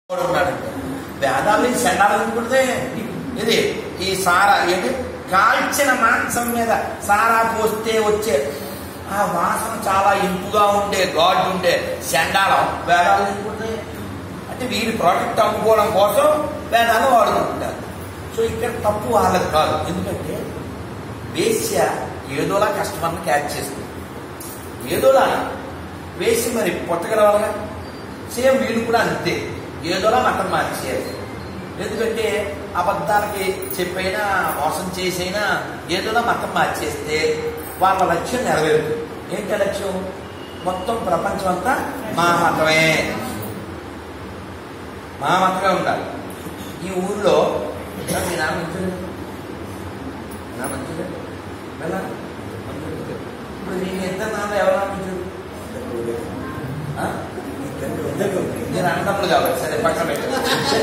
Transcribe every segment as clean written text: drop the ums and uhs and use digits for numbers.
ఉన్నాడంటే వేదాలు శండాలనుకుంటే ఇది ఈ సారా ఏంటి కాల్చిన మాంసం మీద సారా పోస్తే వచ్చే ఆ వాసన చాలా ఇంపుగా ఉండే గాడ్ ఉండే శండాలం వేదాలు అనుకుంటే అంటే వీరి ప్రోడక్ట్ అమ్ముకోవడం కోసం వేదాలు వాడుకుంటారు. సో ఇక్కడ తప్పు వాళ్ళకి కాదు, ఎందుకంటే వేశ్య ఏదోలా కస్టమర్ని క్యాచ్ చేస్తుంది, ఏదోలా వేసి మరి పొట్టగలవాలిగా. సేమ్ వీళ్ళు కూడా అంతే, ఏదోలా మతం మార్చేయాలి. ఎందుకంటే అబద్ధాలకి చెప్పైనా మోసం చేసైనా ఏదోలా మతం మార్చేస్తే వాళ్ళ లక్ష్యం నెరవేరుతుంది. ఏంటి లక్ష్యం? మొత్తం ప్రపంచం అంతా మా మతమే, మా మతమే ఉండాలి. ఈ ఊళ్ళో మీ నాన్న మంచిది, నా మంచిది ఇప్పుడు నేను ఇద్దరు నాన్న ఎవరు మంచిది? నేను అన్నప్పుడు కావాలి, సరే పక్కన పెట్టాను,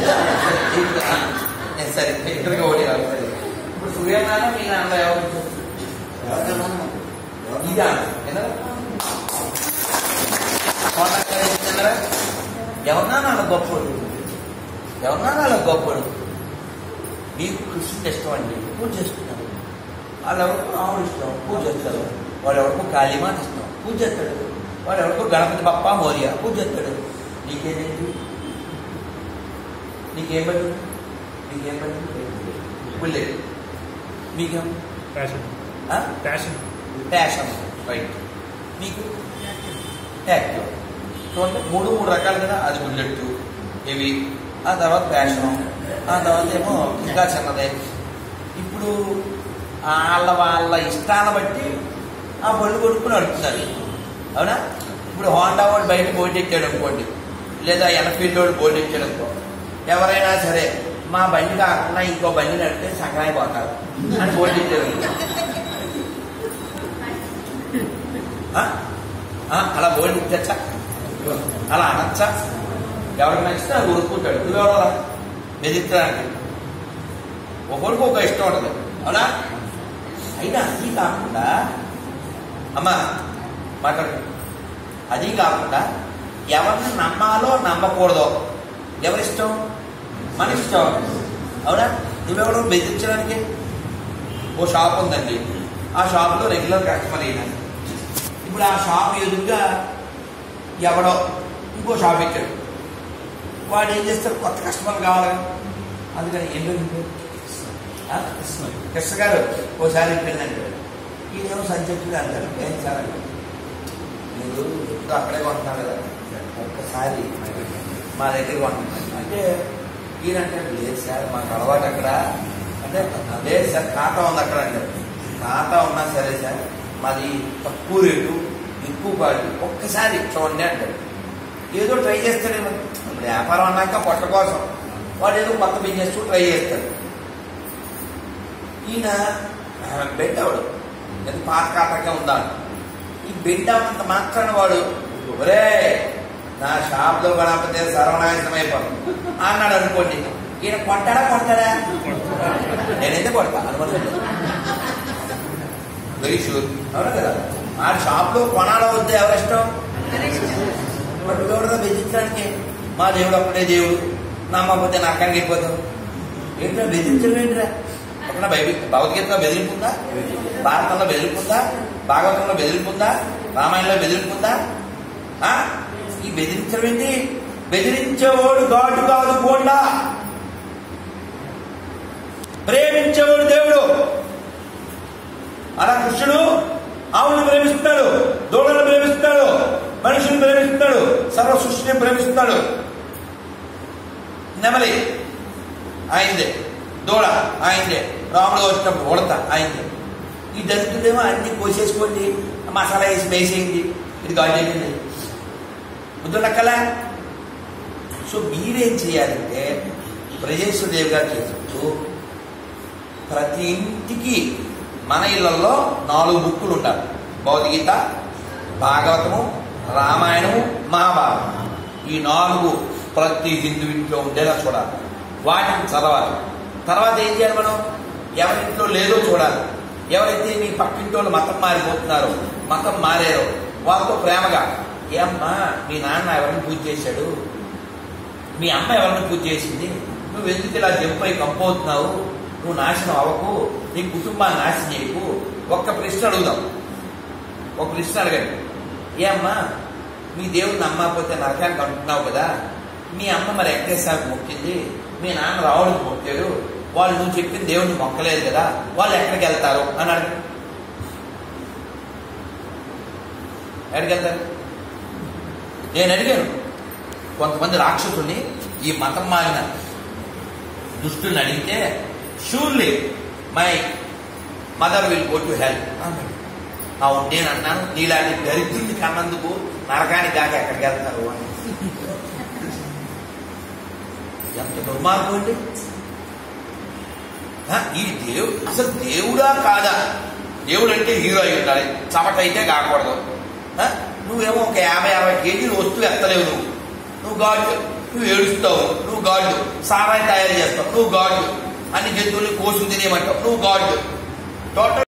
సరే ఇద్దరికి ఒకటి కావాలి. సరే ఇప్పుడు సూర్యనారాయణ మీ నాన్న ఎవరు? ఇదా ఎవరన్నా వాళ్ళ గొప్పడు, ఎవరన్నా వాళ్ళ గొప్పడు. మీకు కృష్ణుడు ఇష్టం అండి, పూజ చేస్తున్నారు. వాళ్ళెవరికో రాముడు ఇష్టం, పూజ చేస్తారు. వాడెవరికో కాళీమాత ఇష్టం, పూజ చేస్తాడు. వాడెవరికో గణపతి బప్ప మోరియా పూజ చేస్తాడు. నీకేంటి? నీకేం పడింది? నీకేం పడింది? పుల్లేదు. మీకేం? Passion right. మీకు యాక్టివ్. చూడండి, మూడు రకాలు కదా. అది బుల్లెట్ ఇవి, ఆ తర్వాత ప్యాషన్, ఆ తర్వాత ఏమో ఇంకా చిన్నదే. ఇప్పుడు వాళ్ళ ఇష్టాన్ని బట్టి ఆ బళ్ళు కొడుకుని నడుపుతున్నారు, అవునా? ఇప్పుడు హోండా వాడు బయట బోర్డు ఎక్కాడు అనుకోండి, లేదా ఎన్ఫీల్డ్ వాడు బోర్డు ఎక్కాడు అనుకో, ఎవరైనా సరే మా బండి కాకుండా ఇంకో బండి నడిపితే సగనాయి పోతారు అని బోర్డు ఎక్కారు. అలా బోర్డు ఇచ్చచ్చా, అలా అనొచ్చా? ఎవరికి నచ్చితే అది ఊరుకుంటాడు. నువ్వెవరా బెదిరించడానికి? ఒకరికి ఒక ఇష్టం ఉంటుంది, అవునా? అయినా అది కాకుండా అమ్మా మాట్లాడు, అది కాకుండా ఎవరిని నమ్మాలో నమ్మకూడదో ఎవరిష్టం? మన ఇష్టం, అవునా? నువ్వెవరో బెదిరించడానికి. ఓ షాప్ ఉందండి, ఆ షాప్లో రెగ్యులర్ కస్టమర్ అయినా, ఇప్పుడు ఆ షాప్ ఎదురుగా ఎవడో ఇంకో షాప్ ఇచ్చాడు. వాడు ఏం చేస్తాడు? కొత్త కస్టమర్ కావాలి, అందుకని ఏం జరిగింది? కృష్ణ గారు ఓసారి చెప్పిందంటే ఈయనేమో సబ్జెక్టుగా అంటారు, ఏం సార్ మీరు ఇప్పుడు అక్కడే కొంటున్నారు కదా, ఒక్కసారి మా దగ్గర కొంటున్నాను అంటే ఈయనంటే లేదు సార్ మాకు అలవాటు అక్కడ అంటే, లేదు సార్ ఖాతా ఉంది అక్కడ అంటే, ఖాతా ఉన్నా సరే సార్ మాది తక్కువ రేటు ఎక్కువ క్వాలిటీ ఒక్కసారి చూడండి అంటాడు. ఏదో ట్రై చేస్తాడేమో. ఇప్పుడు వ్యాపారం అన్నాక పొట్ట కోసం వాడు ఏదో కొత్త బిజినెస్ ట్రై చేస్తాడు. ఈయన బెడ్ అవడు, అది పాత ఖాతాగా ఉందా? ఈ బెడ్ అవంత మాత్రాన వాడు ఒరే నా షాప్లో గణపతి సర్వనాశనం అయిపోతుంది అన్నాడు అనుకోండి. ఈయన కొట్టాడా? నేనైతే కొడతా అనుకోండి, వెరీ షూర్, అవును కదా? ఆ షాప్లో కొనాలో వద్దు ఎవరిష్టం? బట్ ఎవడో బెదిరించడానికి మా దేవుడు అప్పుడే దేవుడు, నమ్మకపోతే నరకానికి వెళ్ళిపోతాం. ఏంటో బెదిరించడం ఏంటిరా? అక్కడ భగవద్గీతలో బెదిరింపుందా? భారతంలో బెదిరింపుందా? భాగవతంలో బెదిరింపుందా? రామాయణంలో బెదిరింపుందా? ఈ బెదిరించడం ఏంటి? బెదిరించేవాడు గాడు కాదు, బోండా. ప్రేమించేవాడు దేవుడు. అలా కృష్ణుడు ఆవులను ప్రేమిస్తున్నాడు, దూడలను ప్రేమిస్తున్నాడు, మనుషుని ప్రేమిస్తున్నాడు, సర్వ సృష్టిని ప్రేమిస్తున్నాడు. నెమలి ఆయనదే, దూడ ఆయనదే, రాముడు వచ్చినప్పుడు ఉడత ఆయనదే. ఈ దళితుడేమో అన్ని కోసేసుకోండి, మసాలా వేసి వేసేయండి, ఇది గాజేయండి, బుద్ధుడక్కలా. సో మీరేం చేయాలంటే బ్రజేశ్వరదేవి గారు చెప్తూ ప్రతి ఇంటికి మన ఇళ్లలో 4 బుక్కులు ఉండాలి. భగవద్గీత, భాగవతము, రామాయణము, మహాభారతం. ఈ 4 ప్రతి హిందూ ఇంట్లో ఉండేలా చూడాలి. వాటిని చదవాలి. తర్వాత ఏం చేయాలి? మనం ఎవరింట్లో లేదో చూడాలి. ఎవరైతే మీ పక్కింటోళ్ళు మతం మారిపోతున్నారో, మతం మారారో వాళ్ళతో ప్రేమగా, ఏమ్మా మీ నాన్న ఎవరిని పూజ చేశాడు, మీ అమ్మ ఎవరిని పూజ చేసింది? నువ్వు ఎందుకు ఇలా జంపై కంపవుతున్నావు? నువ్వు నాశనం అవ్వకు, నీ కుటుంబాన్ని నాశనం చేయకు. ఒక్క ప్రశ్న అడుగుదాం, ఒక ప్రశ్న అడగండి. ఏ అమ్మా, మీ దేవుడిని నమ్మకపోతే నరకానికి అంటున్నావు కదా, మీ అమ్మ మరి వెంకటేశ్వరికి మొక్కింది, మీ నాన్న రావుడికి మొక్కాడు, వాళ్ళు నువ్వు చెప్పిన దేవుడిని మొక్కలేదు కదా, వాళ్ళు ఎక్కడికి వెళ్తారు అని అడగండి. ఎక్కడికి వెళ్తారు? నేను అడిగాను కొంతమంది రాక్షసుల్ని, ఈ మతం మారిన దుష్టుల్ని అడిగితే, surely my mother will go to help అన్నాడు. అవును, నేను అన్నాను నీలాంటి దరిద్రుని కన్నందుకు నరకానికి కాక ఎక్కడికి వెళ్తారు అని. ఎంత దుర్మార్గం అండి! ఈ దేవుడు అసలు దేవుడా కాదా? దేవుడు అంటే హీరో అయి ఉండాలి, చమట అయితే కాకూడదు. నువ్వేమో ఒక 50-60 కేజీలు వస్తువు ఎత్తలేవు, నువ్వు గాడ్. నువ్వు ఏడుస్తావు, నువ్వు గాడ్. సారాయి తయారు చేస్తావు, నువ్వు గాడ్. అన్ని జంతువుల్ని కోసుకు తినేయమంటావు, నువ్వు గాడ్. టోటల్